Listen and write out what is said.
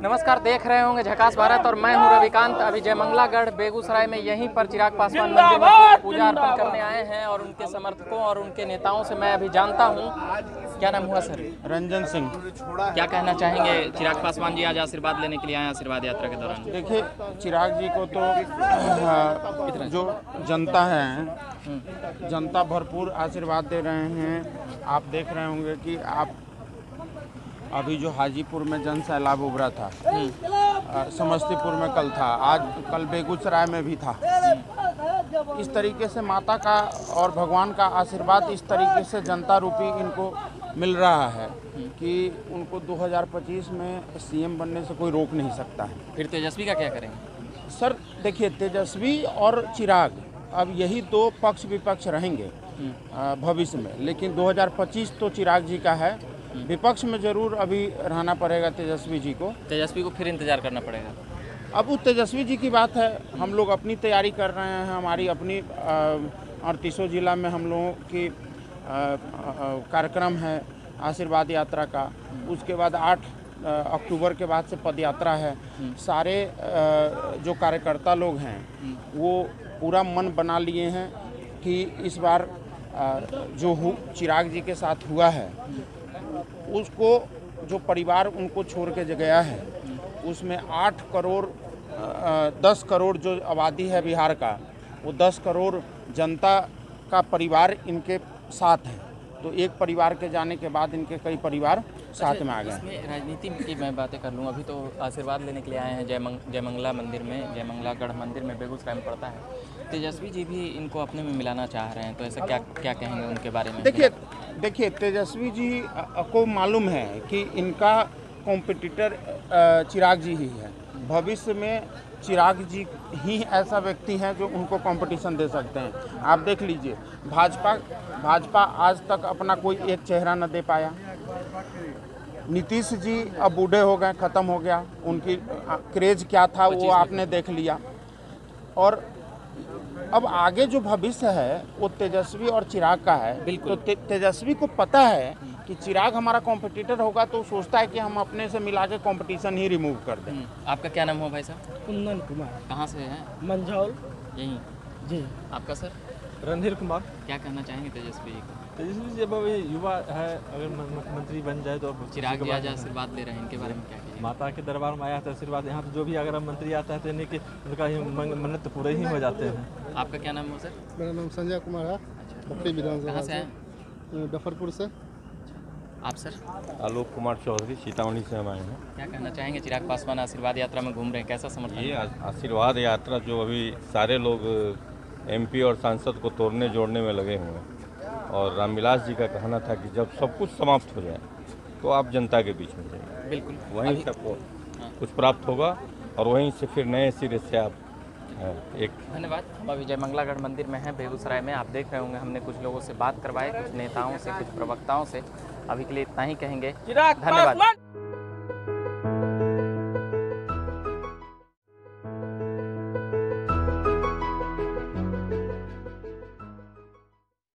नमस्कार, देख रहे होंगे झकास भारत और मैं हूं रविकांत। अभी जयमंगलागढ़ बेगूसराय में यहीं पर चिराग पासवान मंदिर में पूजा अर्पण करने आए हैं और उनके समर्थकों और उनके नेताओं से मैं अभी जानता हूं। क्या नाम हुआ सर? रंजन सिंह। क्या कहना चाहेंगे? चिराग पासवान जी आज आशीर्वाद लेने के लिए आए आशीर्वाद यात्रा के दौरान। देखिए, चिराग जी को तो जो जनता है, जनता भरपूर आशीर्वाद दे रहे हैं। आप देख रहे होंगे कि आप अभी जो हाजीपुर में जन सैलाब उभरा था, समस्तीपुर में कल था, कल बेगूसराय में भी था। इस तरीके से माता का और भगवान का आशीर्वाद इस तरीके से जनता रूपी इनको मिल रहा है कि उनको 2025 में सीएम बनने से कोई रोक नहीं सकता है। फिर तेजस्वी का क्या करेंगे? सर देखिए, तेजस्वी और चिराग अब यही दो पक्ष विपक्ष रहेंगे भविष्य में, लेकिन 2025 तो चिराग जी का है। विपक्ष में जरूर अभी रहना पड़ेगा तेजस्वी जी को। तेजस्वी को फिर इंतजार करना पड़ेगा। अब वो तेजस्वी जी की बात है, हम लोग अपनी तैयारी कर रहे हैं। हमारी अपनी 38 जिला में हम लोगों की कार्यक्रम है आशीर्वाद यात्रा का। उसके बाद 8 अक्टूबर के बाद से पद यात्रा है। सारे जो कार्यकर्ता लोग हैं वो पूरा मन बना लिए हैं कि इस बार जो चिराग जी के साथ हुआ है, उसको जो परिवार उनको छोड़ के गया है, उसमें 8 करोड़ 10 करोड़ जो आबादी है बिहार का, वो 10 करोड़ जनता का परिवार इनके साथ है। तो एक परिवार के जाने के बाद इनके कई परिवार साथ में आ गए। इसमें राजनीति की मैं बातें कर लूँ। अभी तो आशीर्वाद लेने के लिए आए हैं जयमंगला मंदिर में, जयमंगलागढ़ मंदिर में बेगूसराय में पड़ता है। तेजस्वी जी भी इनको अपने में मिलाना चाह रहे हैं, तो ऐसा क्या कहेंगे उनके बारे में? देखिए तेजस्वी जी को मालूम है कि इनका कॉम्पिटिटर चिराग जी ही है। भविष्य में चिराग जी ही ऐसा व्यक्ति हैं जो उनको कंपटीशन दे सकते हैं। आप देख लीजिए, भाजपा आज तक अपना कोई एक चेहरा न दे पाया। नीतीश जी अब बूढ़े हो गए, ख़त्म हो गया, उनकी क्रेज क्या था वो आपने देख लिया। और अब आगे जो भविष्य है वो तेजस्वी और चिराग का है। तो तेजस्वी को पता है कि चिराग हमारा कॉम्पिटिटर होगा, तो सोचता है कि हम अपने से मिला के कॉम्पिटिशन ही रिमूव कर दें। आपका क्या नाम हुआ भाई साहब? कुंदन कुमार। कहाँ से हैं? मंझौल। यहीं जी। आपका सर? रणधीर कुमार। क्या कहना चाहेंगे तेजस्वी जी को? तेजस्वी जी जब युवा है, अगर मंत्री बन जाए तो चिराग जी आज आशीर्वाद ले रहे हैं, इनके बारे में क्या कहिए? माता के दरबार में आया था आशीर्वाद। यहाँ तो जो भी अगर मंत्री आता है तो यानी कि उनका ही मन्नत पूरे ही हो जाते हैं। आपका क्या नाम हुआ सर? मेरा नाम संजय कुमार है। विधानसभा। कहाँ से हैं? डफरपुर से। आप सर? आलोक कुमार चौधरी, सीतामढ़ी से हम आए हैं। क्या कहना चाहेंगे? चिराग पासवान आशीर्वाद यात्रा में घूम रहे हैं, कैसा समर्थन? ये आशीर्वाद यात्रा जो अभी सारे लोग एमपी और सांसद को तोड़ने जोड़ने में लगे हुए हैं, और रामविलास जी का कहना था कि जब सब कुछ समाप्त हो जाए तो आप जनता के बीच में जाइए। बिल्कुल, वहीं सबको कुछ प्राप्त होगा और वहीं से फिर नए सिरे से आप एक। धन्यवाद। हम अभी जयमंगलागढ़ मंदिर में हैं बेगूसराय में। आप देख रहे होंगे हमने कुछ लोगों से बात करवाए, कुछ नेताओं से, कुछ प्रवक्ताओं से। अभी के लिए इतना ही कहेंगे। धन्यवाद।